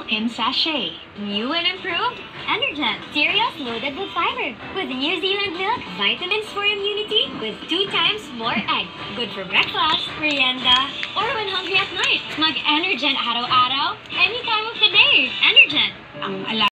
in sachet. New and improved Energen. Cereals loaded with fiber. With New Zealand milk, vitamins for immunity, with 2 times more egg. Good for breakfast, merienda, or when hungry at night. Mag-Energen araw-araw, any time of the day. Energen. Ang